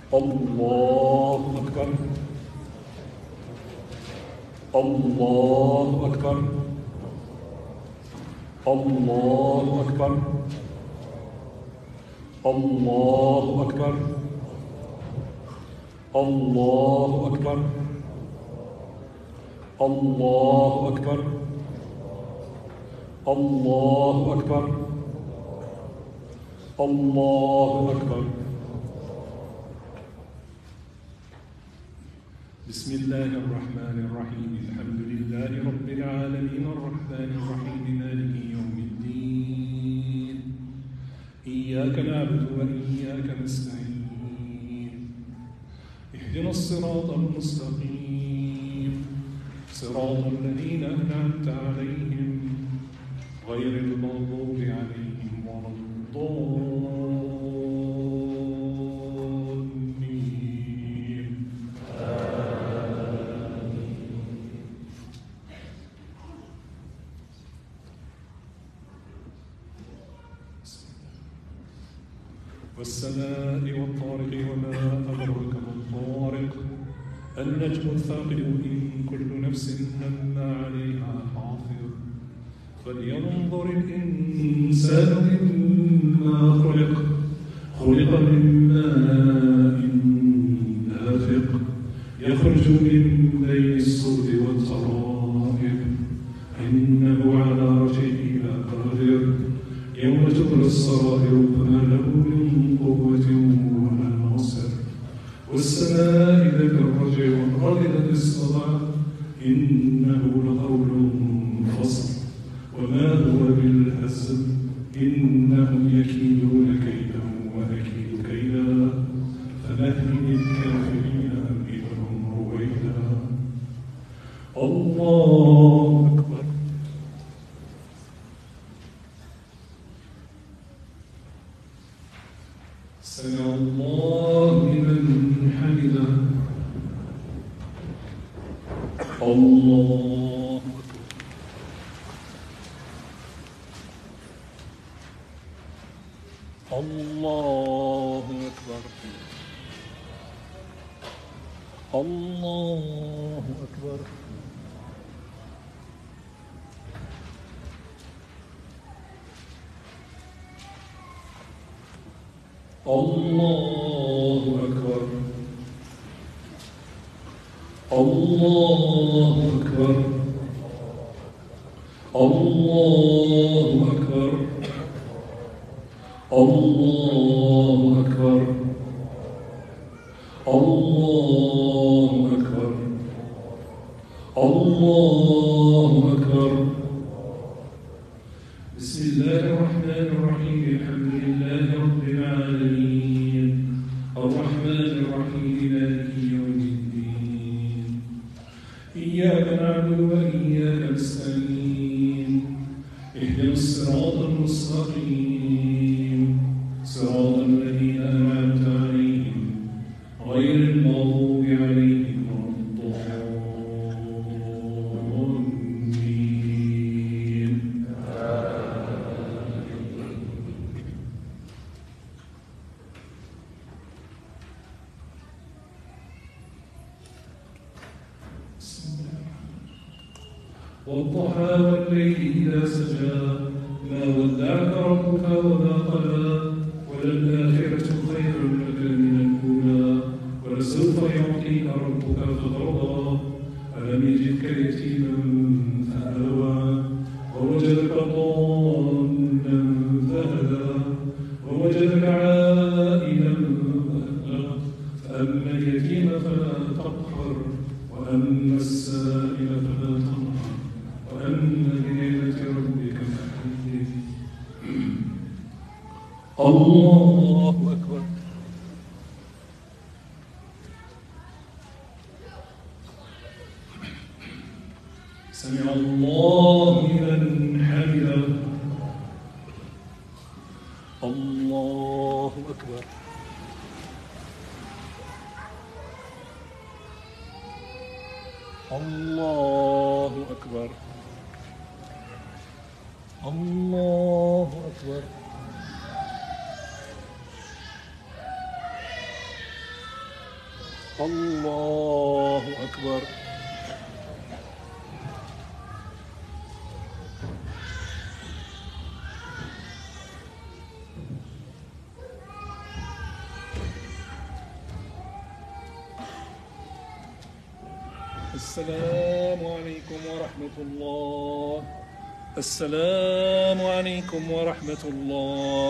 الله أكبر الله أكبر الله أكبر الله أكبر الله أكبر الله أكبر الله أكبر الله أكبر. بسم الله الرحمن الرحيم. الحمد لله رب العالمين الرحمن الرحيم مالك يوم الدين. إياك نعبد وإياك نستعين. اهدنا الصراط المستقيم صراط الذين أنعمت عليهم غير المغضوب عليهم ولا الضالين. والسماء والطارق وما أدراك ما الطارق النجم الثاقب إن كل نفس لما عليها حافظ. فلينظر الإنسان مما خلق. خلق من ماء دافق يخرج من بين الصلب والترائب إنه على رجعه لقادر. يوم تبلى السرائر فما له من قوة ولا ناصر. والسماء ذات الرجع والأرض ذات الصدع إنه لقول فصل وما هو بالهزل. إنهم يكيدون كيدا وأكيد كيدا فمهل الكافرين أمهلهم رويدا. الله أكبر. سمع الله لمن حمده. الله الله أكبر. الله أكبر. الله أكبر. الله أكبر. الله أكبر. الله أكبر. الله أكبر. الله أكبر. بسم الله الرحمن الرحيم. الحمد لله رب العالمين الرحمن الرحيم مالك يوم الدين. إياك نعبد وإياك نستعين. اهدنا الصراط المستقيم صراط الذين أنعمت عليهم غير المغضوب عليهم ولا الضالين. والضحى والليل إذا سجى ما ودعك ربك وما قلى وللآخرة خير لك من الأولى ولسوف يعطيك ربك فترضى. ألم يجدك يتيما فآوى ووجدك ضالا فهدى ووجدك عائلا فأغنى. فأما اليتيم فلا تقهر وأما السائل فلا تنهر وأما بنعمة ربك فحدث. الله أكبر. سمع الله لمن حمده. الله أكبر. الله أكبر. الله أكبر. الله أكبر. السلام عليكم ورحمة الله. السلام عليكم ورحمة الله.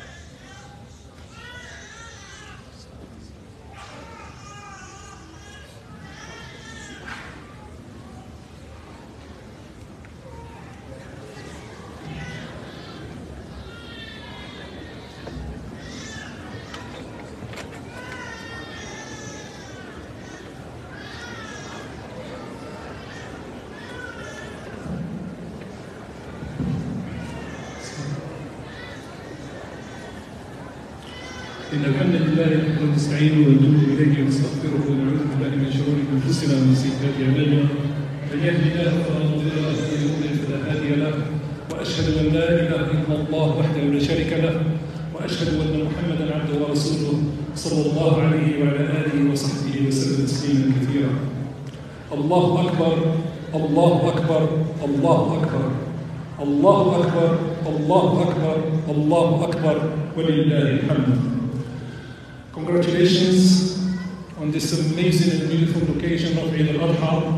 إن الحمد لله نحمده ونستعينه ونتوب إليه ونستغفره ونعوذ بالله من شرور أنفسنا ومن سيئات أعمالنا من يهده الله فلا مضل له ومن يضلل فلا هادي له وأشهد أن لا إله إلا الله وحده لا شريك له وأشهد أن محمدا عبده ورسوله صلى الله عليه وعلى آله وصحبه وسلم تسليما كثيرا. الله أكبر الله أكبر الله أكبر الله أكبر الله أكبر الله أكبر ولله الحمد. Congratulations on this amazing and beautiful occasion of Eid al-Adha,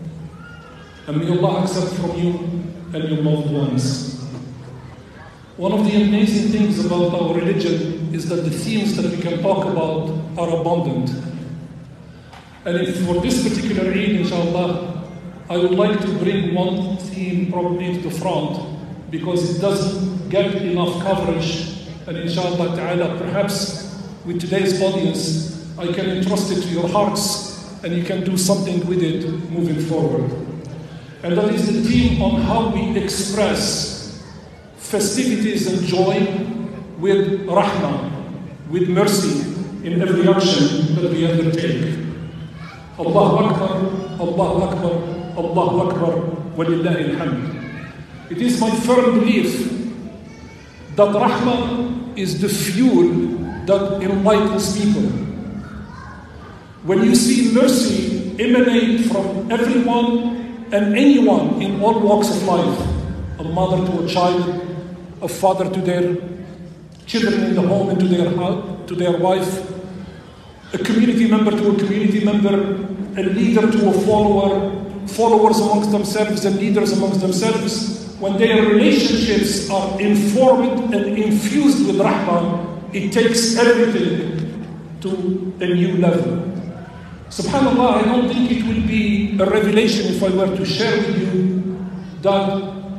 and may Allah accept from you and your loved ones. One of the amazing things about our religion is that the themes that we can talk about are abundant. And if for this particular Eid, inshallah, I would like to bring one theme probably to the front because it doesn't get enough coverage, and inshallah ta'ala, perhaps with today's audience, I can entrust it to your hearts and you can do something with it moving forward. And that is the theme on how we express festivities and joy with rahmah, with mercy in every action that we undertake. Allahu Akbar, Allahu Akbar, Allahu Akbar, walillahi alhamd. It is my firm belief that rahmah is the fuel that enlightens people. When you see mercy emanate from everyone and anyone in all walks of life, a mother to a child, a father to their children in the home and to their wife, a community member to a community member, a leader to a follower, followers amongst themselves and leaders amongst themselves, when their relationships are informed and infused with rahmah, it takes everything to a new level. SubhanAllah, I don't think it will be a revelation if I were to share with you that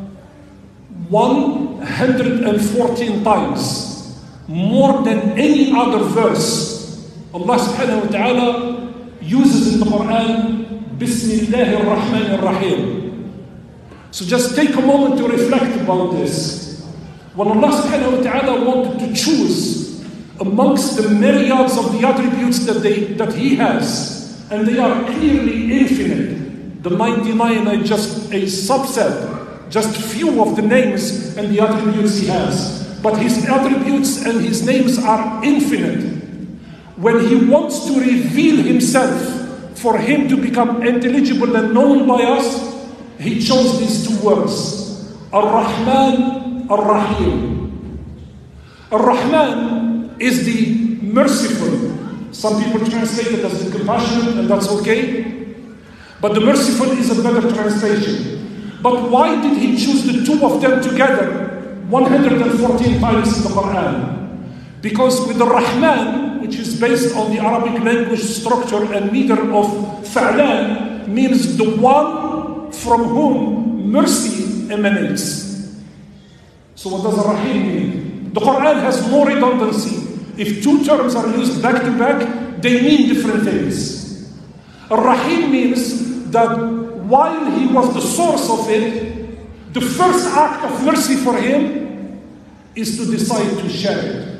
114 times, more than any other verse, Allah subhanahu wa ta'ala uses in the Quran, Bismillahir Rahmanir Rahim. So just take a moment to reflect about this. When Allah subhanahu wa ta'ala wanted to choose amongst the myriads of the attributes that He has, and they are clearly infinite. The 99 are just a subset, just few of the names and the attributes He has. But His attributes and His names are infinite. When He wants to reveal Himself for Him to become intelligible and known by us, He chose these two words, Ar-Rahman, Ar-Rahim. Ar-Rahman is the merciful. Some people translate it as the compassionate, and that's okay. But the merciful is a better translation. But why did He choose the two of them together 114 times in the Quran? Because with the Rahman, which is based on the Arabic language structure and meter of Fa'lan, means the one from whom mercy emanates. So what does Ar-Rahim mean? The Quran has more redundancy. If two terms are used back to back, they mean different things. Ar-Rahim means that while He was the source of it, the first act of mercy for Him is to decide to share it.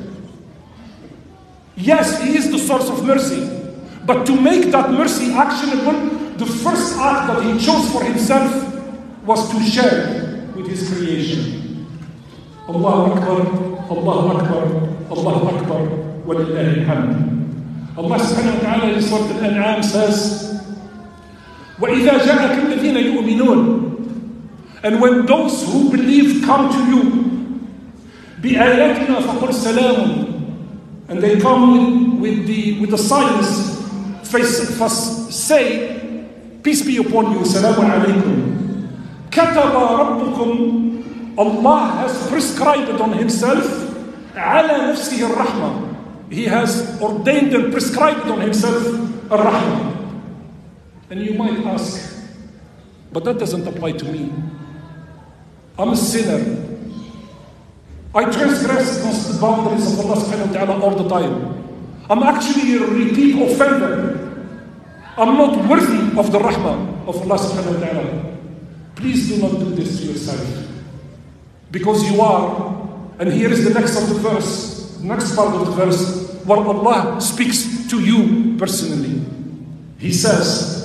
Yes, He is the source of mercy, but to make that mercy actionable, the first act that He chose for Himself was to share it with His creation. Allahu Akbar, Allahu Akbar, Allahu Akbar, walillahi alhamd. Allah subhanahu wa ta'ala in Surah Al-An'am says, وَإِذَا جَاءَكَ الَّذِينَ يُؤْمِنُونَ, and when those who believe come to you, بِآيَاتِنَا فَقُلْ سَلَامٌ, and they come with the signs, say, peace be upon you, salamun alaykum. كَتَبَ رَبُّكُمْ, Allah has prescribed on Himself, عَلَى نَفْسِهِ الرَّحْمَةِ, He has ordained and prescribed on Himself الرحمة. And you might ask, but that doesn't apply to me. I'm a sinner. I transgress against the boundaries of Allah subhanahu wa ta'ala all the time. I'm actually a repeat offender. I'm not worthy of the rahmah of Allah subhanahu wa ta'ala. Please do not do this to yourself. Because you are, and here is the next of the verse, next part of the verse, where Allah speaks to you personally. He says,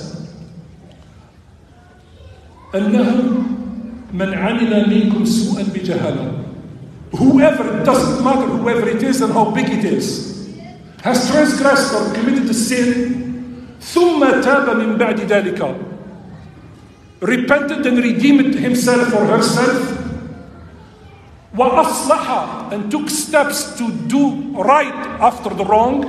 أَنَّهُ مَنْ عَمِلَ مِنْكُمْ سُوءًا بِجَهَالَةٍ, whoever, it doesn't matter whoever it is and how big it is, has transgressed or committed a sin, ثُمَّ تَابَ مِنْ بَعْدِ ذَلِكَ, repented and redeemed himself or herself, وَأَصْلَحَ, and took steps to do right after the wrong,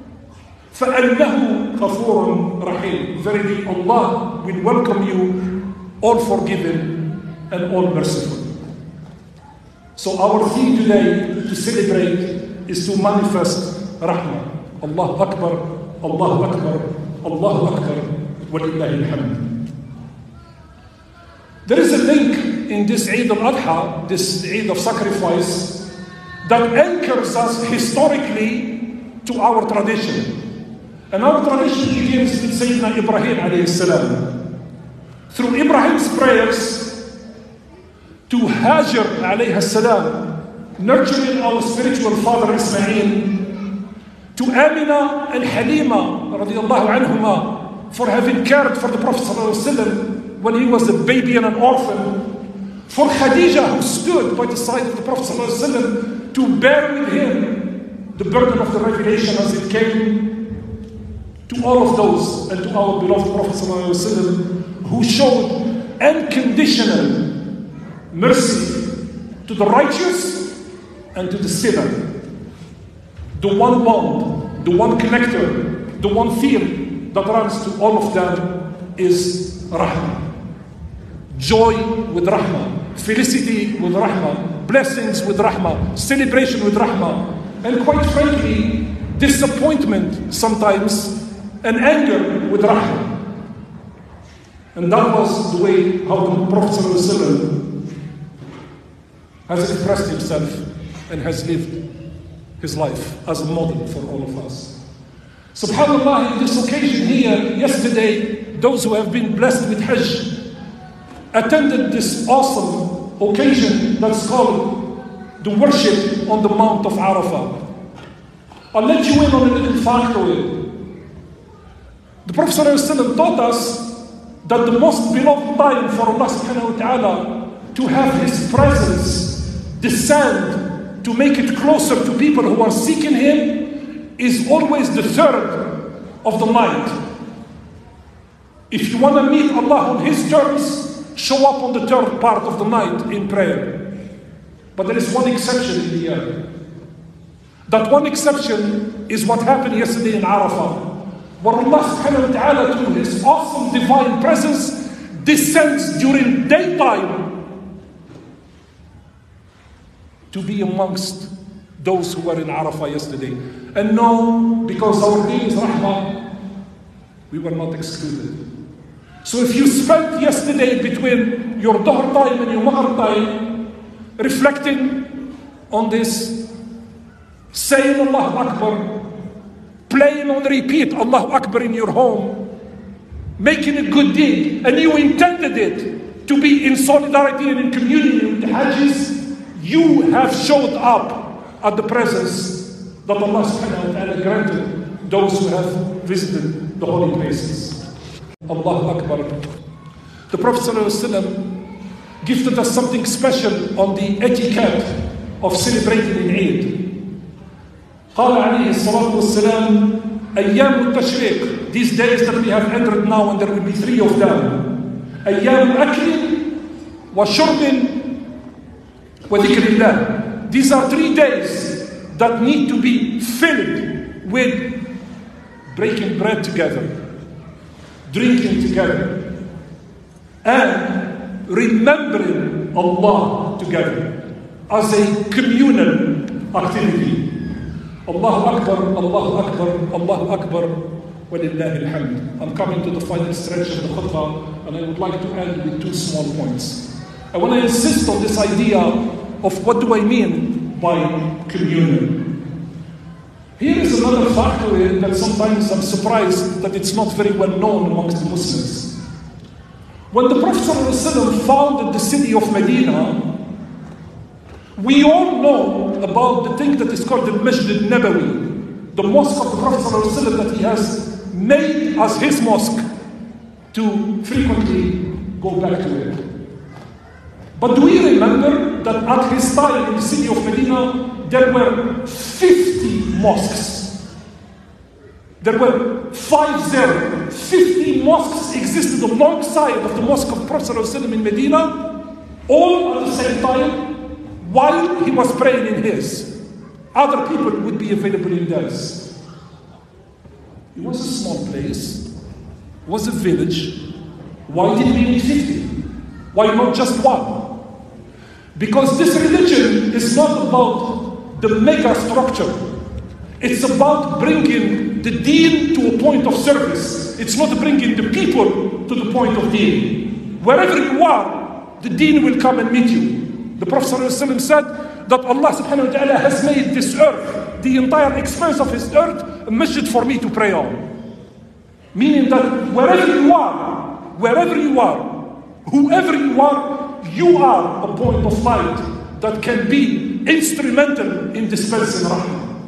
فَأَنَّهُ غَفُورٌ رَحِيمٌ, verily Allah will welcome you, all forgiven and all merciful. So our theme today to celebrate is to manifest rahmah. Allahu Akbar, Allahu Akbar, Allahu Akbar, walillahi alhamd. There is a link in this Eid al-Adha, this Eid of sacrifice, that anchors us historically to our tradition. And our tradition begins with Sayyidina Ibrahim alayhi salam. Through Ibrahim's prayers to Hajar alayhi salam, nurturing our spiritual father Ismail, to Amina and Halima radiallahu anhuma for having cared for the Prophet sallallahu alaihi wasallam when he was a baby and an orphan, for Khadija who stood by the side of the Prophet sallallahu alaihi wasallam to bear with him the burden of the revelation as it came, to all of those and to our beloved Prophet sallallahu alaihi wasallam who showed unconditional mercy to the righteous and to the sinner. The one bond, the one connector, the one theme that runs to all of them is rahmah. Joy with rahmah, felicity with rahmah, blessings with rahmah, celebration with rahmah, and quite frankly, disappointment sometimes and anger with rahmah. And that was the way how the Prophet ﷺ has expressed himself and has lived his life as a model for all of us. SubhanAllah, in this occasion here, yesterday, those who have been blessed with Hajj attended this awesome occasion that's called the worship on the Mount of Arafah. I'll let you in on a little factoid. The Prophet ﷺ taught us that the most beloved time for Allah subhanahu wa ta'ala to have His presence descend, to make it closer to people who are seeking Him, is always the third of the night. If you want to meet Allah on His terms, show up on the third part of the night in prayer. But there is one exception in the year. That one exception is what happened yesterday in Arafah, where Allah subhanahu wa ta'ala, through His awesome divine presence, descends during daytime to be amongst those who were in Arafah yesterday. And no, because our name is Rahmah, we were not excluded. So if you spent yesterday between your Dhuhr time and your Maghrib time reflecting on this, saying Allahu Akbar, playing on repeat Allahu Akbar in your home, making a good deed, and you intended it to be in solidarity and in community with the Hajjis, you have showed up at the presence that Allah subhanahu wa ta'ala granted those who have visited the holy places. Allahu Akbar. The Prophet sallallahu alaihi wasallam gifted us something special on the etiquette of celebrating in Eid. قال عليه الصلاة والسلام أيام التشريق, these days that we have entered now, and there will be 3 of them. أيام أكل وشرب وذكر الله. These are 3 days that need to be filled with breaking bread together, drinking together, and remembering Allah together as a communal activity. Allahu Akbar, Allahu Akbar, Allahu Akbar, walillahi alhamd. I'm coming to the final stretch of the khutbah, and I would like to end with 2 small points. I want to insist on this idea of what do I mean by communion. Here is another factor that sometimes I'm surprised that it's not very well known amongst the Muslims. When the Prophet ﷺ founded the city of Medina, we all know about the thing that is called the Masjid al-Nabawi, the mosque of the Prophet ﷺ that he has made as his mosque to frequently go back to it. But do we remember that at his time in the city of Medina, there were 50 mosques. There were 50 mosques existed alongside of the mosque of the Prophet ﷺ in Medina, all at the same time, while he was praying in his. Other people would be available in theirs. It was a small place, it was a village. Why did we need 50? Why not just 1? Because this religion is not about the mega structure. It's about bringing the deen to a point of service. It's not bringing the people to the point of deen. Wherever you are, the deen will come and meet you. The Prophet ﷺ said that Allah subhanahu wa ta'ala has made this earth, the entire expanse of his earth, a masjid for me to pray on. Meaning that wherever you are, whoever you are a point of light that can be instrumental in dispensing rahmah.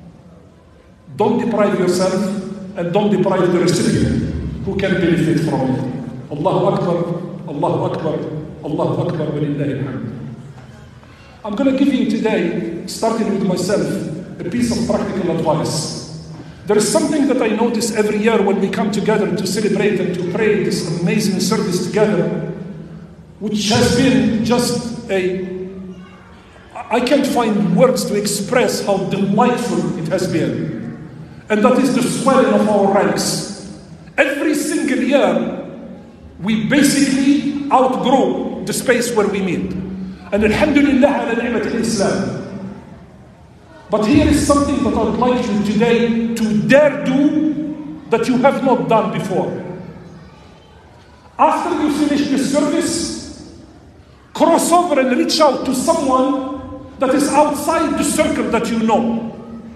Don't deprive yourself and don't deprive the recipient who can benefit from it. Allahu Akbar, Allahu Akbar, Allahu Akbar, walillahi alhamd. I'm going to give you today, starting with myself, a piece of practical advice. There is something that I notice every year when we come together to celebrate and to pray this amazing service together, which has been just I can't find words to express how delightful it has been. And that is the swelling of our ranks. Every single year, we basically outgrow the space where we meet. And alhamdulillah ala ni'mat al-Islam. But here is something that I would like you today to dare do that you have not done before. After you finish this service, cross over and reach out to someone that is outside the circle that you know.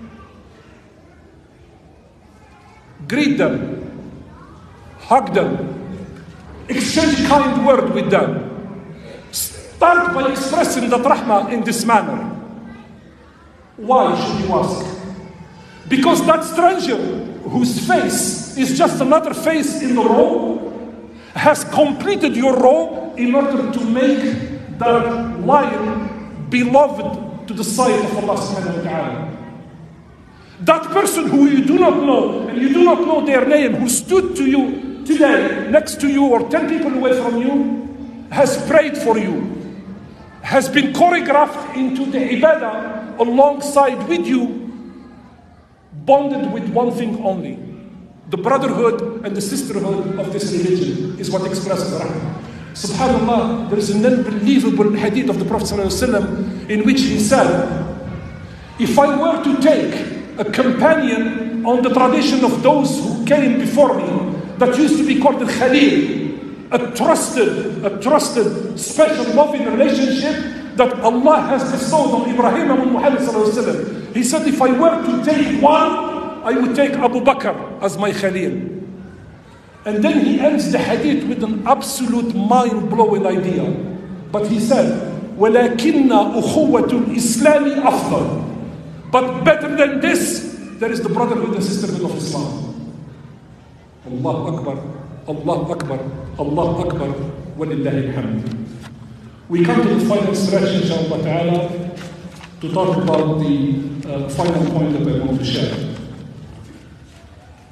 Greet them, hug them, exchange kind word with them. Start by expressing that rahmah in this manner. Why should you ask? Because that stranger whose face is just another face in the row has completed your row in order to make that lion beloved to the sight of Allah subhanahu wa ta'ala. That person who you do not know and you do not know their name, who stood to you today next to you or 10 people away from you, has prayed for you, has been choreographed into the ibadah alongside with you, bonded with one thing only. The brotherhood and the sisterhood of this religion is what expresses rahmah. Subhanallah, there is an unbelievable hadith of the Prophet ﷺ in which he said, if I were to take a companion on the tradition of those who came before me, that used to be called the Khalil, a trusted, special loving relationship that Allah has bestowed on Ibrahim and Muhammad ﷺ. He said, if I were to take one, I would take Abu Bakr as my Khalil. And then he ends the hadith with an absolute mind-blowing idea. But he said, وَلَكِنَّ أُخُوَّةُ الْإِسْلَامِ أَفْضَلُ. But better than this, there is the brotherhood and sisterhood of Islam. Allahu Akbar, Allahu Akbar, Allahu Akbar, walillahi alhamd. We come to the final stretch, inshallah ta'ala, to talk about the final point that I want to share.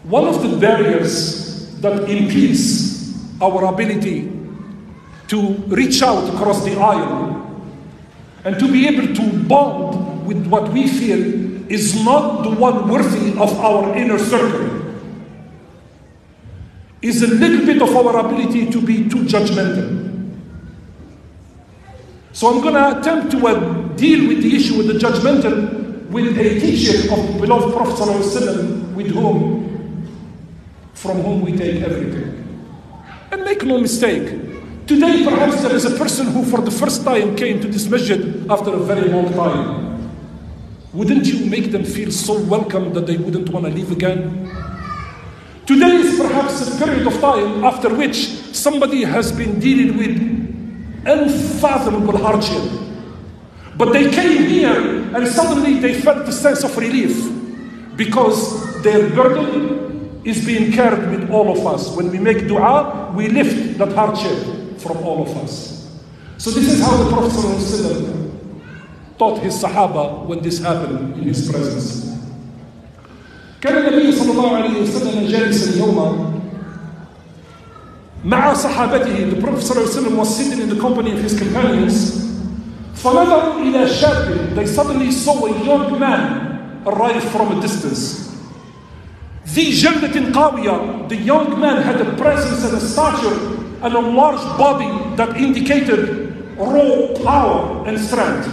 One of the barriers that impedes our ability to reach out across the aisle and to be able to bond with what we feel is not the one worthy of our inner circle, is a little bit of our ability to be too judgmental. So I'm going to attempt to deal with the issue with the judgmental with a teaching of the beloved Prophet ﷺ, from whom we take everything. And make no mistake, today perhaps there is a person who for the first time came to this masjid after a very long time. Wouldn't you make them feel so welcome that they wouldn't want to leave again? Today is perhaps a period of time after which somebody has been dealing with unfathomable hardship. But they came here and suddenly they felt the sense of relief because their burden is being carried with all of us. When we make dua, we lift that hardship from all of us. So this is how the Prophet ﷺ taught his Sahaba when this happened in his presence. كان النبي صلى الله عليه وسلم جالسا يوما مع صحابته. The Prophet صلى الله عليه وسلم was sitting in the company of his companions. فنظروا إلى شاب. They suddenly saw a young man arrive from a distance. ذي جلدة قاوية. The young man had a presence and a stature and a large body that indicated raw power and strength.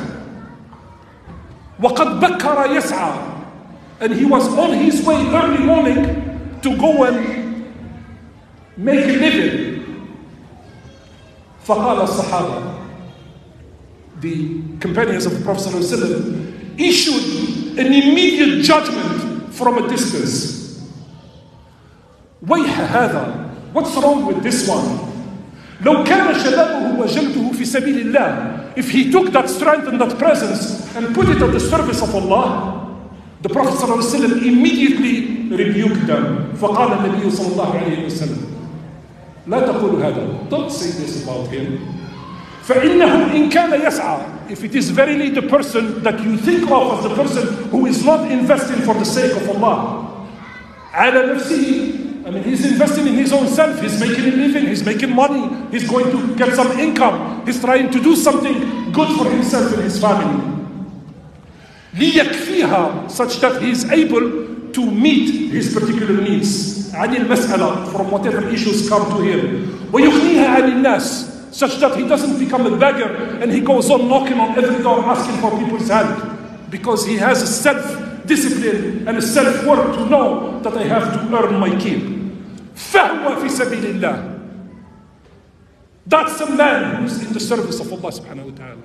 وقد بكر يسعى. And he was on his way early morning to go and make a living. فقال الصحابة, the companions of the Prophet ﷺ, issued an immediate judgment from a distance. ويح هذا, what's wrong with this one? لو كان شبابه وجلده في سبيل الله, if he took that strength and that presence and put it at the service of Allah, the Prophet ﷺ immediately rebuked them. فقال النبي صلى الله عليه وسلم, لا تقول هذا, don't say this about him. فإنه إن كان يسعى, if it is verily the person that you think of as the person who is not investing for the sake of Allah, على نفسه, I mean, he's investing in his own self, he's making a living, he's making money, he's going to get some income, he's trying to do something good for himself and his family. ليكفيها, such that he is able to meet his particular needs. عن المسألة, from whatever issues come to him. ويغنيها عن الناس, such that he doesn't become a beggar and he goes on knocking on every door asking for people's help, because he has a self-discipline and a self-worth to know that I have to earn my keep. فهو في سبيل الله. That's a man who's in the service of Allah subhanahu wa ta'ala.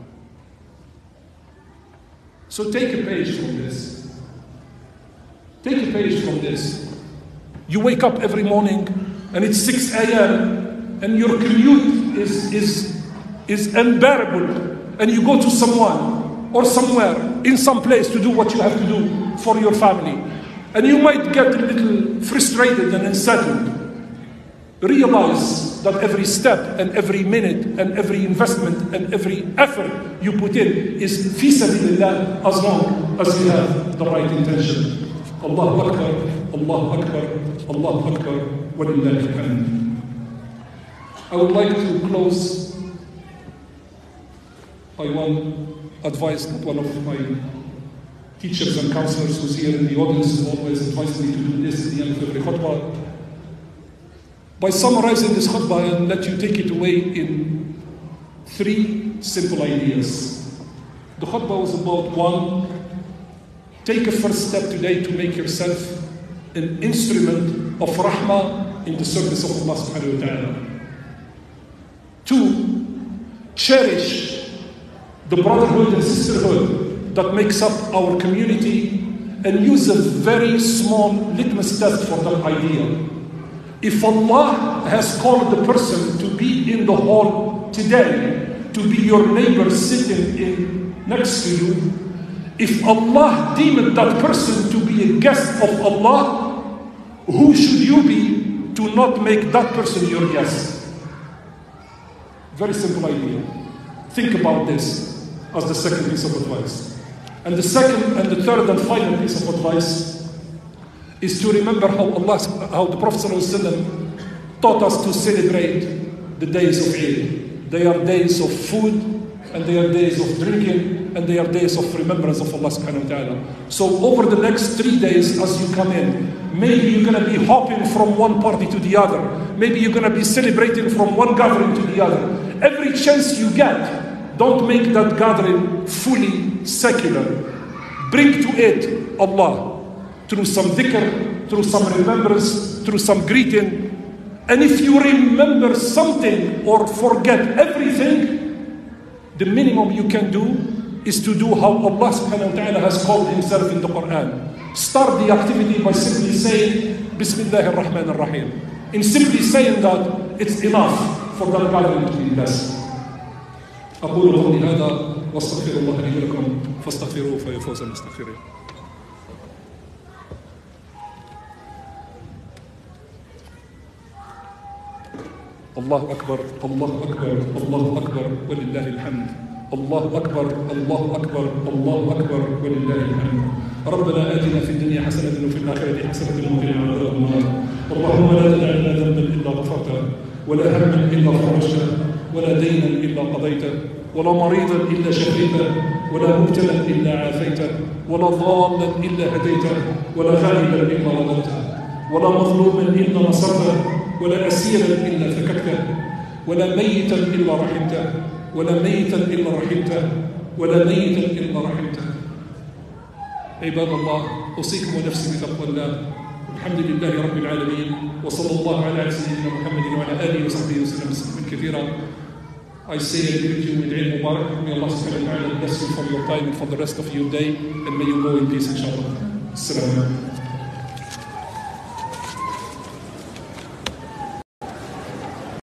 So take a page from this. Take a page from this. You wake up every morning and it's 6 a.m. and your commute is unbearable, and you go to someone or somewhere in some place to do what you have to do for your family, and you might get a little frustrated and unsettled. Realize that every step and every minute and every investment and every effort you put in is fi sabilillah, as long as you have the right intention. Allahu Akbar, Allahu Akbar, Allahu Akbar, wa lillahi alhamd. I would like to close by one advice that one of my teachers and counselors who's here in the audience always advised me to do this at the end of every khutbah, by summarizing this khutbah and let you take it away in 3 simple ideas. The khutbah was about 1, take a first step today to make yourself an instrument of rahmah in the service of Allah subhanahu wa ta'ala. 2, cherish the brotherhood and sisterhood that makes up our community and use a very small litmus test for that idea. If Allah has called the person to be in the hall today, to be your neighbor sitting next to you, if Allah deemed that person to be a guest of Allah, who should you be to not make that person your guest? Very simple idea. Think about this as the second piece of advice. And the second and the third and final piece of advice is to remember how the Prophet ﷺ taught us to celebrate the days of Eid. They are days of food, and they are days of drinking, and they are days of remembrance of Allah subhanahu wa ta'ala. So over the next 3 days as you come in, maybe you're going to be hopping from one party to the other. Maybe you're going to be celebrating from one gathering to the other. Every chance you get, don't make that gathering fully secular. Bring to it Allah through some dhikr, through some remembrance, through some greeting. And if you remember something or forget everything, the minimum you can do is to do how Allah subhanahu wa ta'ala has called himself in the Quran. Start the activity by simply saying Bismillah ar-Rahman ar-Rahim. In simply saying that, it's enough for that gathering to be blessed. أقول قولي هذا واستغفر الله لي ولكم فاستغفروه فيفوز المستغفرين. الله أكبر الله أكبر الله أكبر ولله الحمد. الله أكبر الله أكبر الله أكبر ولله الحمد. ربنا آتنا في الدنيا حسنة وفي الآخرة حسنة وقنا عذاب النار. اللهم لا تدع لنا ذنبا إلا غفرته ولا هما إلا فرجته ولا دينا إلا قضيته ولا مريضا إلا شفيته ولا مبتلا إلا عافيته ولا ضالا إلا هديته ولا غائبا إلا رددته ولا مظلوما إلا نصرته ولا أسيرا إلا فككته ولا ميتا إلا رحمته ولا ميتا إلا رحمته ولا ميتا إلا رحمته. عباد الله، أوصيكم ونفسي بتقوى الله. الحمد لله رب العالمين، وصلى الله على سيدنا محمد وعلى آله وصحبه وسلم تسليما كثيرا. I say and greet you with Eid Mubarak. May Allah subhanahu wa ta'ala bless you for your time and for the rest of your day, and may you go in peace, inshallah. Assalamu alaikum.